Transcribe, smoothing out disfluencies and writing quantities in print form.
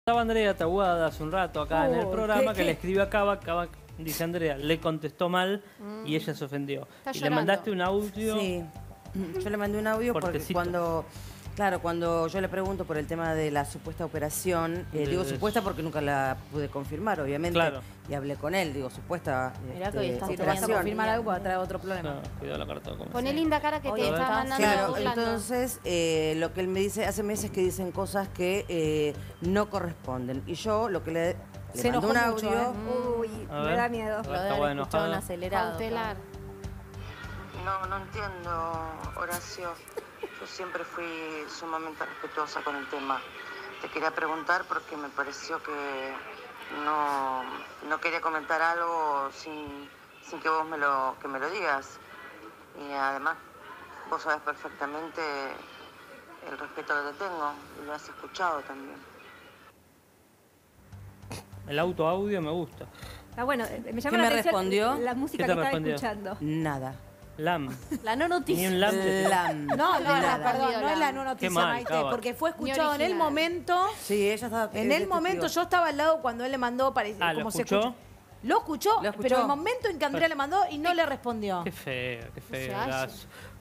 Estaba Andrea Tabuada hace un rato acá en el programa que le escribió a Cava. Cava dice: Andrea, le contestó mal y ella se ofendió. Está y llorando. le mandaste un audio. Sí, yo le mandé un audio porque cuando yo le pregunto por el tema de la supuesta operación, digo supuesta porque nunca la pude confirmar, obviamente. Claro. Y hablé con él, digo supuesta Mirá que hoy estás Si te vas a operación. confirmar algo, va a traer otro problema. No, cuidado la carta. Como Poné sea. linda cara que Oye, te está está- mandando Claro, burlando. entonces lo que él me dice, hace meses que dicen cosas que no corresponden. Y yo lo que le Se mandé un enojó mucho, audio. Uy, A me ver. da miedo. A ver, Lo de está haber bueno, escuchado un enojado. acelerado. Cautelar. No entiendo, Horacio. Yo siempre fui sumamente respetuosa con el tema. Te quería preguntar porque me pareció que no quería comentar algo sin que vos me lo digas. Y además, vos sabés perfectamente el respeto que te tengo y lo has escuchado también. El audio me gusta. Ah, bueno, me llama ¿Qué la me atención respondió? la música ¿Qué que te estaba respondió? escuchando. Nada. Lam. La no Ni noticia. un lam. Lam. No, Nada. perdón, no es la no Qué noticia, mal, Maite, Cava. porque fue Ni escuchado en el original. momento. Sí, ella estaba. En el momento yo estaba al lado cuando él le mandó, parecía Ah, ¿lo como se escuchó? escucha. Lo escuchó, Lo escuchó. pero el momento en que Andrea le mandó y no le respondió. Qué feo, qué feo. se hace. Gaso.